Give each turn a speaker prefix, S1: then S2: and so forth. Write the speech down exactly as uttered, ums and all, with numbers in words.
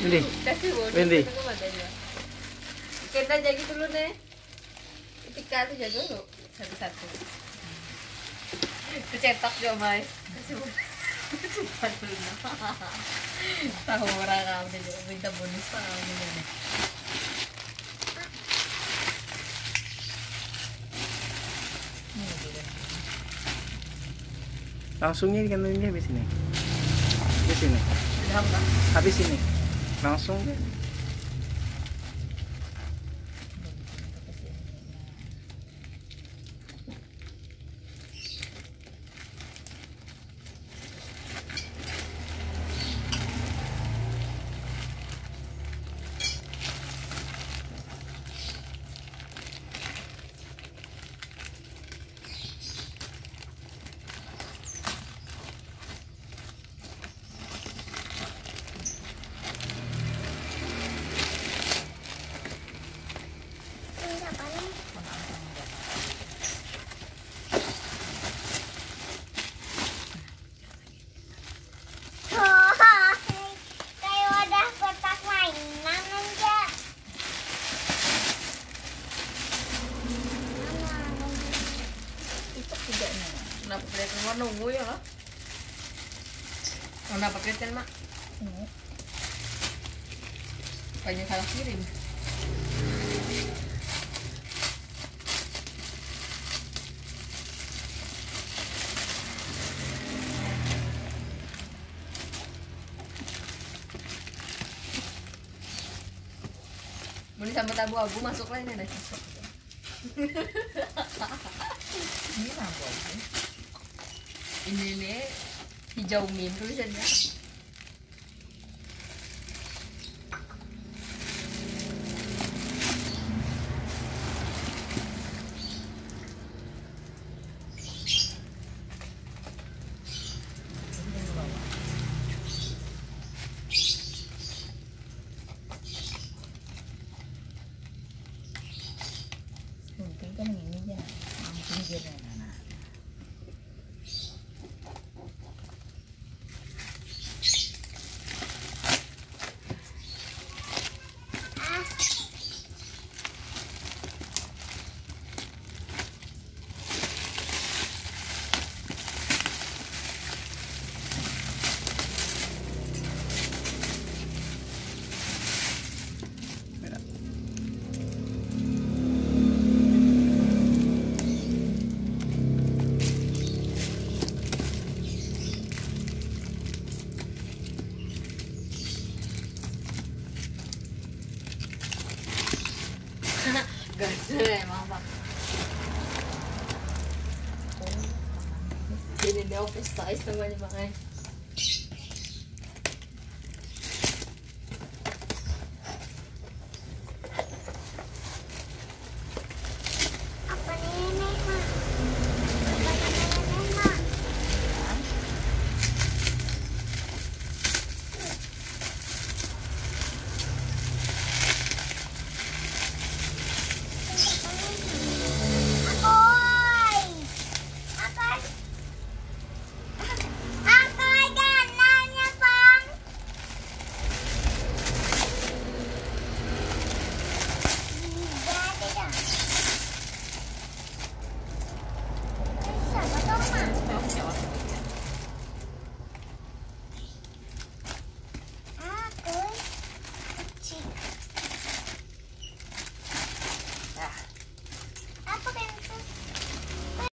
S1: Hindi.
S2: Kasi mo,
S1: Hindi.
S2: dito naman dyan. Kaya jadi dulu nih. Ketika itu jago lo satu-satu. Kecetak juga Mai. Sempat dulu. Tahu orang kamu dia juga minta bonus sama ini.
S1: Langsung ini kan ini habis ini. Habis ini.
S2: Sudah enggak?
S1: Habis ini. Langsung ya.
S2: Kenapa kelihatan warna ungu ya lah? Kenapa kelihatan mak? Ungu. Banyak salah kirim. Boleh sampai abu-abu masuk lah ini ada masuk. Ini apa ini? Ini nih hijau min tulisannya.
S3: Mungkin kan ini ya, pinggir anak.
S2: Gede emang Pak. Jadi dia office size namanya makanya.